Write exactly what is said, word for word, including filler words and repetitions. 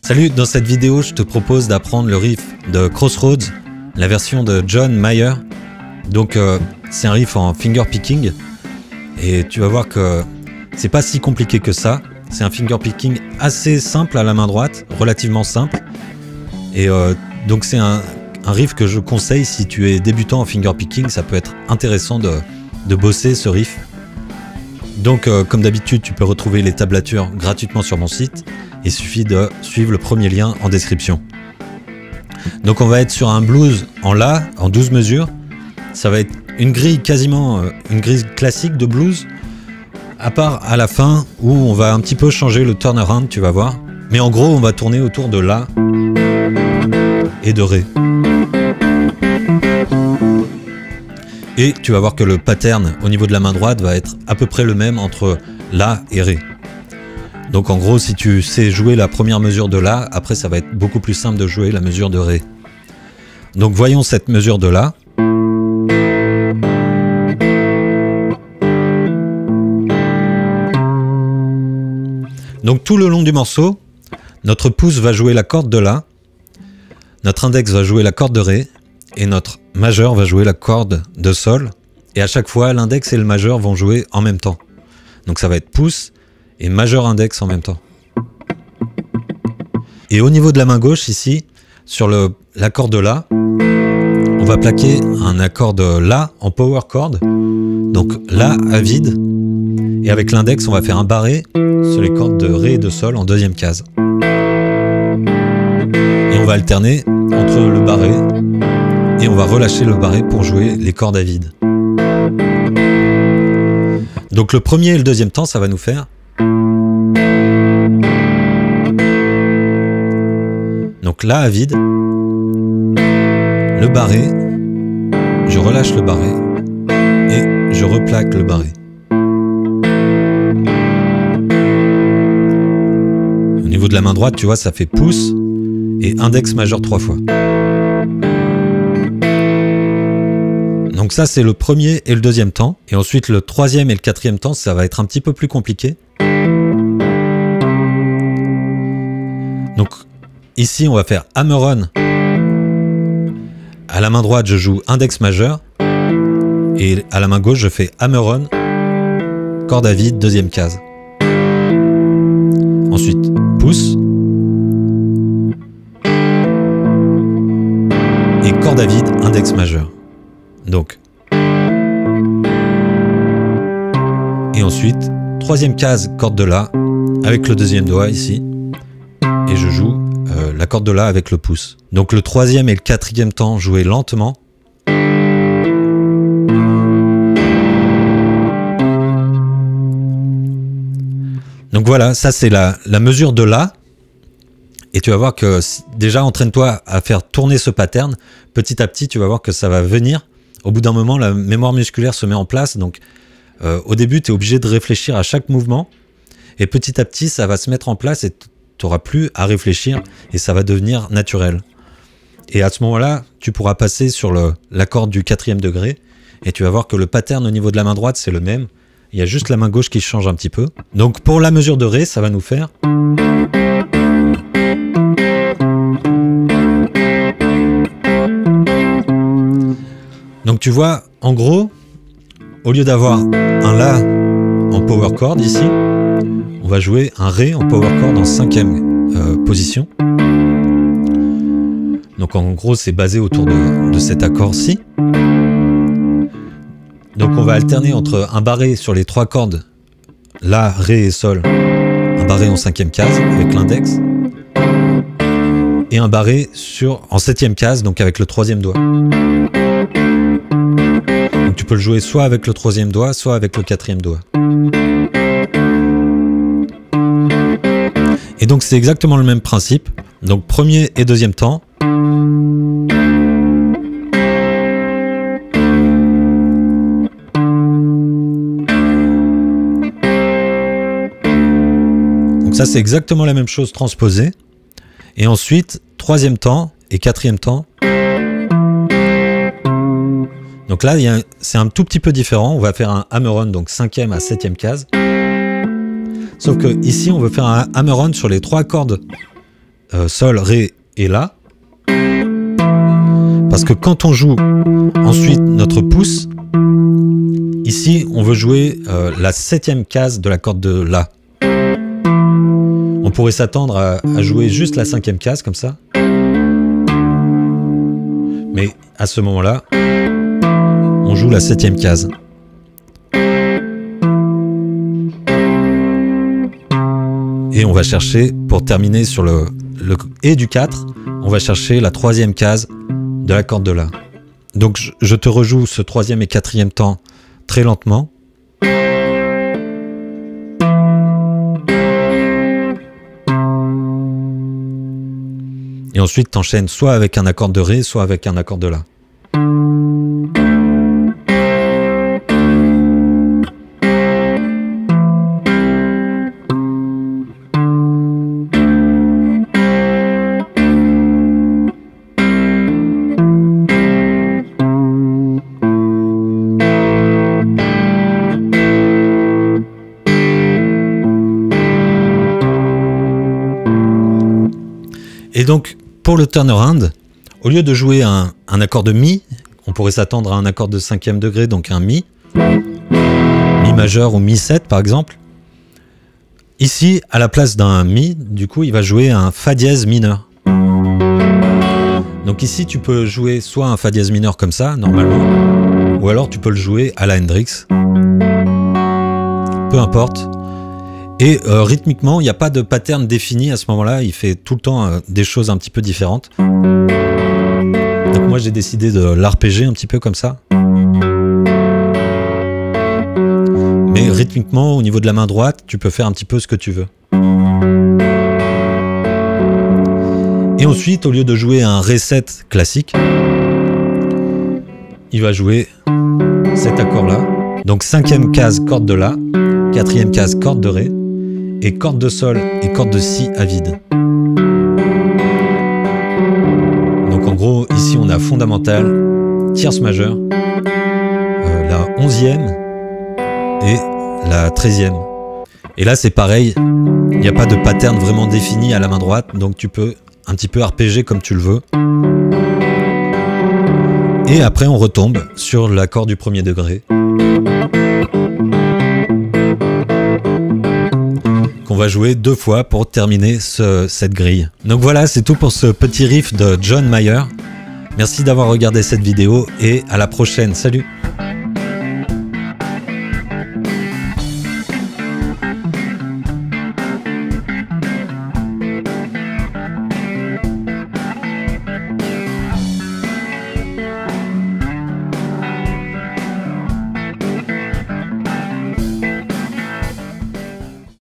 Salut, dans cette vidéo, je te propose d'apprendre le riff de Crossroads, la version de John Mayer. Donc euh, c'est un riff en finger picking et tu vas voir que c'est pas si compliqué que ça. C'est un finger picking assez simple à la main droite, relativement simple. Et euh, donc c'est un, un riff que je conseille si tu es débutant en finger picking, ça peut être intéressant de, de bosser ce riff. Donc euh, comme d'habitude, tu peux retrouver les tablatures gratuitement sur mon site. Il suffit de suivre le premier lien en description. Donc on va être sur un blues en La, en douze mesures. Ça va être une grille quasiment, euh, une grille classique de blues. À part à la fin où on va un petit peu changer le turnaround, tu vas voir. Mais en gros, on va tourner autour de La et de Ré. Et tu vas voir que le pattern au niveau de la main droite va être à peu près le même entre La et Ré. Donc en gros, si tu sais jouer la première mesure de La, après ça va être beaucoup plus simple de jouer la mesure de Ré. Donc voyons cette mesure de La. Donc tout le long du morceau, notre pouce va jouer la corde de La, notre index va jouer la corde de Ré, et notre majeur va jouer la corde de Sol. Et à chaque fois, l'index et le majeur vont jouer en même temps. Donc ça va être pouce et majeur index en même temps. Et au niveau de la main gauche, ici, sur le, l'accord de La, on va plaquer un accord de La en power chord. Donc La à vide. Et avec l'index, on va faire un barré sur les cordes de Ré et de Sol en deuxième case. Et on va alterner entre le barré et on va relâcher le barré pour jouer les cordes à vide. Donc le premier et le deuxième temps, ça va nous faire. Donc La à vide, le barré, je relâche le barré et je replaque le barré. Au niveau de la main droite, tu vois, ça fait pouce et index majeur trois fois. Donc ça, c'est le premier et le deuxième temps. Et ensuite, le troisième et le quatrième temps, ça va être un petit peu plus compliqué. Donc ici, on va faire hammer-on. À la main droite, je joue index majeur. Et à la main gauche, je fais hammer-on, corde à vide, deuxième case. Ensuite, pouce. Et corde à vide, index majeur. Donc. Et ensuite, troisième case, corde de La, avec le deuxième doigt ici. Et je joue euh, la corde de La avec le pouce. Donc le troisième et le quatrième temps joués lentement. Donc voilà, ça c'est la, la mesure de La. Et tu vas voir que déjà entraîne-toi à faire tourner ce pattern. Petit à petit, tu vas voir que ça va venir. Au bout d'un moment, la mémoire musculaire se met en place. Donc euh, au début, tu es obligé de réfléchir à chaque mouvement. Et petit à petit, ça va se mettre en place et tu n'auras plus à réfléchir. Et ça va devenir naturel. Et à ce moment-là, tu pourras passer sur le, la corde du quatrième degré. Et tu vas voir que le pattern au niveau de la main droite, c'est le même. Il y a juste la main gauche qui change un petit peu. Donc pour la mesure de Ré, ça va nous faire... Donc tu vois, en gros, au lieu d'avoir un La en power chord ici, on va jouer un Ré en power chord en cinquième euh, position. Donc en gros, c'est basé autour de, de cet accord-ci. Donc on va alterner entre un barré sur les trois cordes, La, Ré et Sol, un barré en cinquième case avec l'index, et un barré sur, en septième case, donc avec le troisième doigt. Donc tu peux le jouer soit avec le troisième doigt, soit avec le quatrième doigt. Et donc c'est exactement le même principe. Donc premier et deuxième temps. Donc ça c'est exactement la même chose transposée. Et ensuite, troisième temps et quatrième temps. Donc là, c'est un tout petit peu différent. On va faire un hammer-on, donc cinquième à septième case. Sauf que ici, on veut faire un hammer-on sur les trois cordes euh, sol, ré et la. Parce que quand on joue ensuite notre pouce, ici on veut jouer euh, la septième case de la corde de la. On pourrait s'attendre à, à jouer juste la cinquième case comme ça. Mais à ce moment-là, on joue la septième case. Et on va chercher, pour terminer sur le, le et du quatre, on va chercher la troisième case de la corde de la. Donc je, je te rejoue ce troisième et quatrième temps très lentement. Et ensuite t'enchaînes soit avec un accord de ré, soit avec un accord de la. Et donc, pour le turnaround, au lieu de jouer un, un accord de mi, on pourrait s'attendre à un accord de cinquième degré, donc un mi, mi majeur ou mi sept par exemple. Ici, à la place d'un mi, du coup, il va jouer un fa dièse mineur. Donc ici, tu peux jouer soit un fa dièse mineur comme ça, normalement, ou alors tu peux le jouer à la Hendrix. Peu importe. Et euh, rythmiquement, il n'y a pas de pattern défini à ce moment-là, il fait tout le temps euh, des choses un petit peu différentes. Donc moi j'ai décidé de l'arpéger un petit peu comme ça. Mais rythmiquement, au niveau de la main droite, tu peux faire un petit peu ce que tu veux. Et ensuite, au lieu de jouer un ré sept classique, il va jouer cet accord-là. Donc cinquième case, corde de la, quatrième case, corde de ré, et corde de sol et corde de si à vide. Donc en gros, ici on a fondamental, tierce majeure, euh, la onzième et la treizième. Et là c'est pareil, il n'y a pas de pattern vraiment défini à la main droite, donc tu peux un petit peu arpéger comme tu le veux. Et après on retombe sur l'accord du premier degré. Qu'on va jouer deux fois pour terminer ce, cette grille. Donc voilà, c'est tout pour ce petit riff de John Mayer. Merci d'avoir regardé cette vidéo et à la prochaine. Salut!